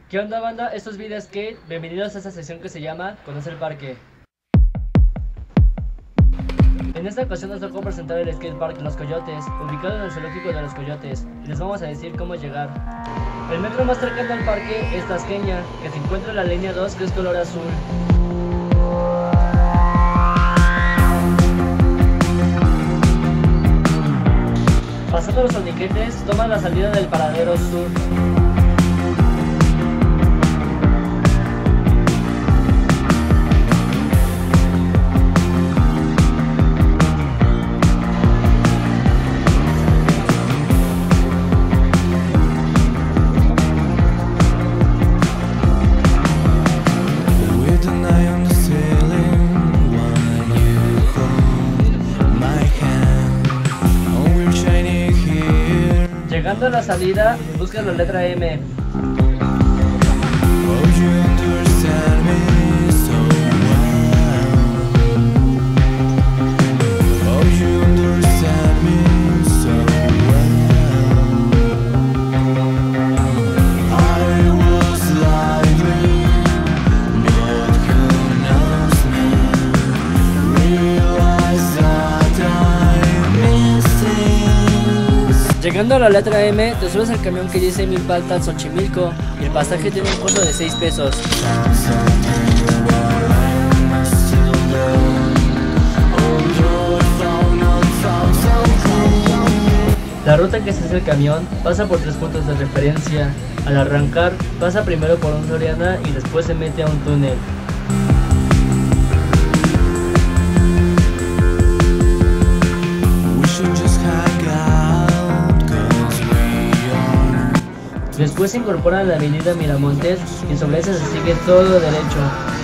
¿Qué onda, banda? Esto es Vida Skate. Bienvenidos a esta sesión que se llama Conocer el Parque. En esta ocasión nos tocó presentar el skatepark Los Coyotes, ubicado en el zoológico de Los Coyotes, y les vamos a decir cómo llegar. El metro más cercano al parque es Tasqueña, que se encuentra en la línea 2, que es color azul. Pasando los torniquetes, toman la salida del paradero sur. Llegando a la salida, busca la letra M. Llegando a la letra M, te subes al camión que dice Milpa al Xochimilco y el pasaje tiene un costo de 6 pesos. La ruta que se hace el camión pasa por 3 puntos de referencia. Al arrancar, pasa primero por un Soriana y después se mete a un túnel. Después se incorpora a la avenida Miramontes y sobre esa se sigue todo derecho.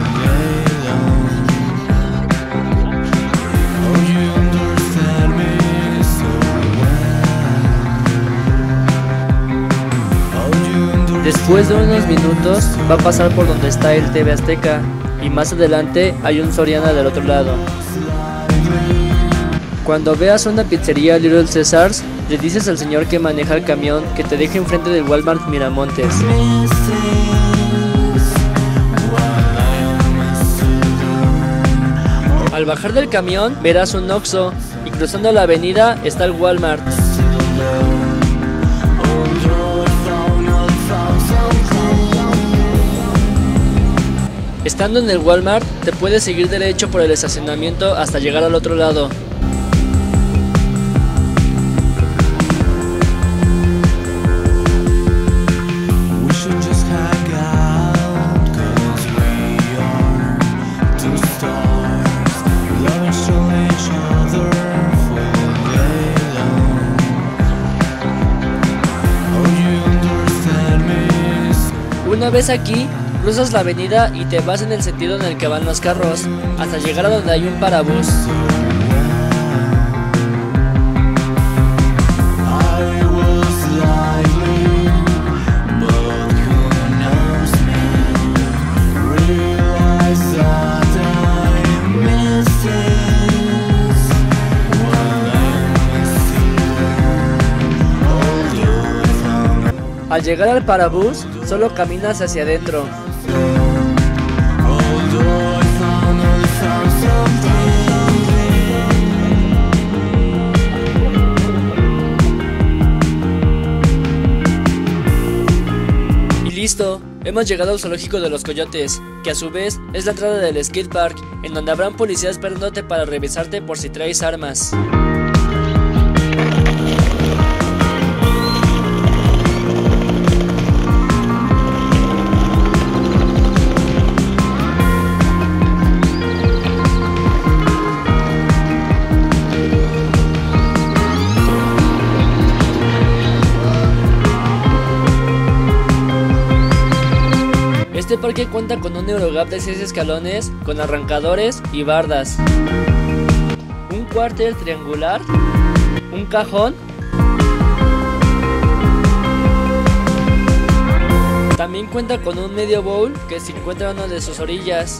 Después de unos minutos va a pasar por donde está el TV Azteca y más adelante hay un Soriana del otro lado. Cuando veas una pizzería Little Caesars, le dices al señor que maneja el camión que te deje enfrente del Walmart Miramontes. Al bajar del camión verás un Oxxo y cruzando la avenida está el Walmart. Estando en el Walmart te puedes seguir derecho por el estacionamiento hasta llegar al otro lado. Una vez aquí, cruzas la avenida y te vas en el sentido en el que van los carros, hasta llegar a donde hay un parabús. Al llegar al parabús, solo caminas hacia adentro. Y listo, hemos llegado al zoológico de Los Coyotes, que a su vez es la entrada del skatepark, en donde habrán policías esperándote para revisarte por si traes armas. Este parque cuenta con un Eurogap de 6 escalones, con arrancadores y bardas, un cuartel triangular, un cajón, también cuenta con un medio bowl que se encuentra en una de sus orillas,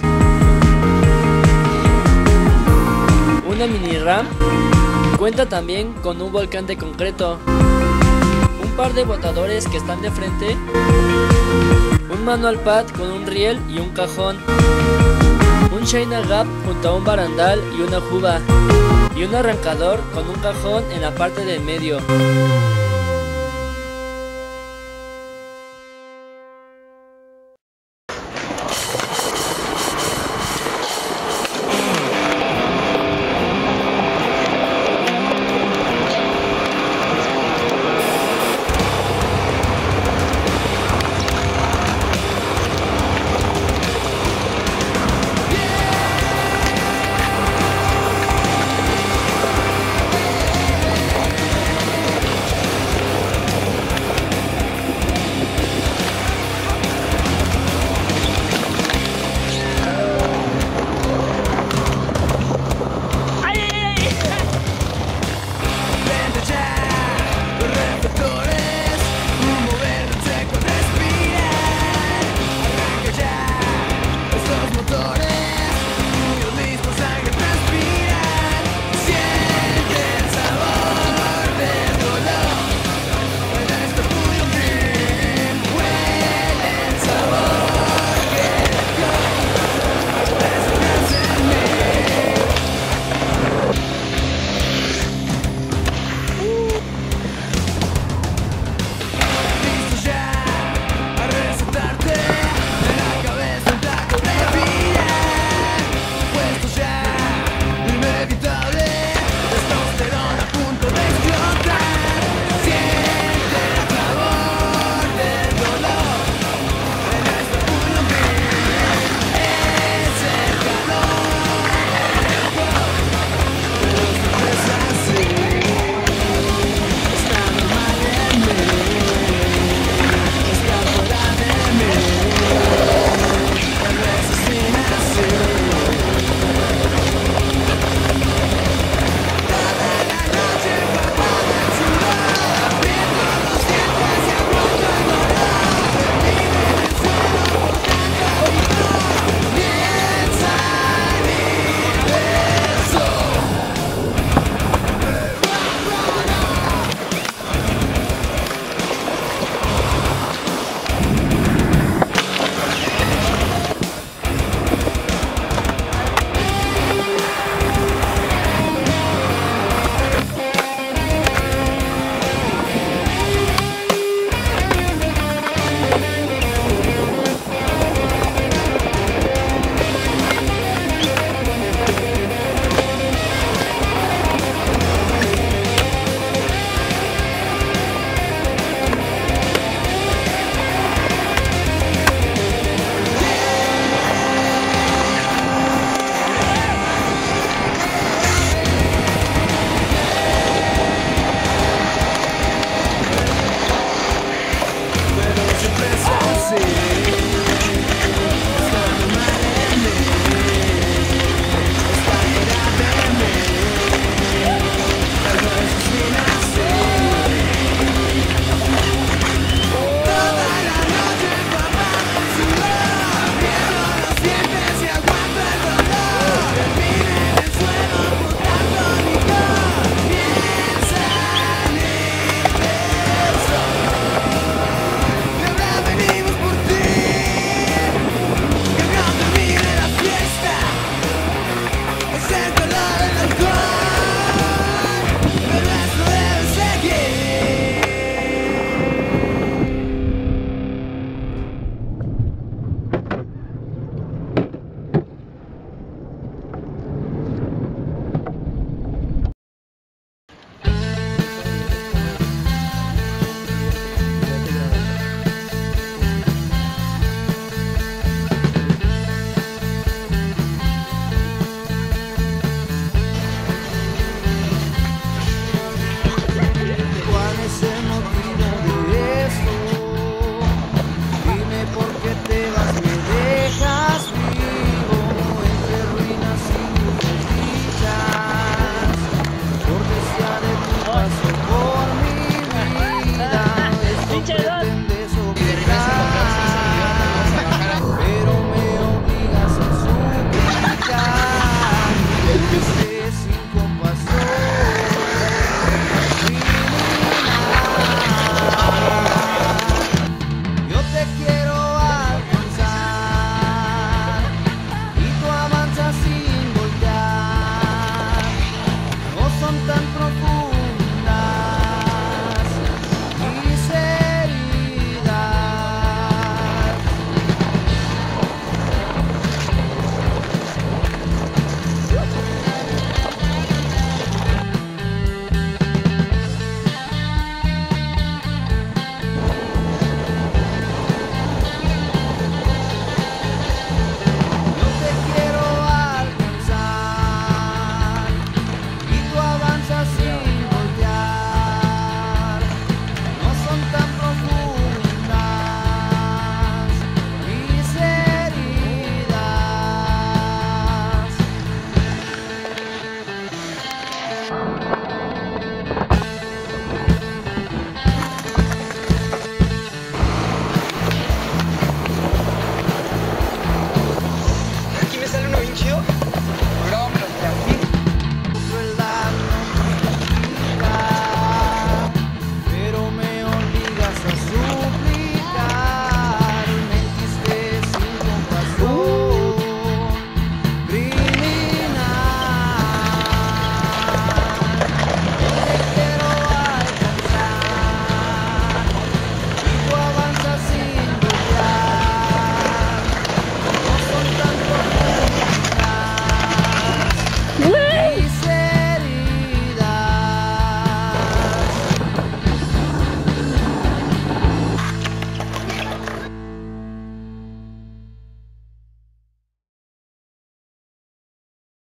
una mini ramp, cuenta también con un volcán de concreto, un par de botadores que están de frente, un manual pad con un riel y un cajón, un China Gap junto a un barandal y una juba, y un arrancador con un cajón en la parte del medio.